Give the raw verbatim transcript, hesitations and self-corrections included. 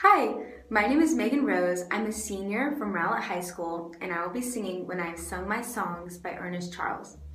Hi, my name is Megan Rose. I'm a senior from Rowlett High School, and I will be singing When I Have Sung My Songs by Ernest Charles.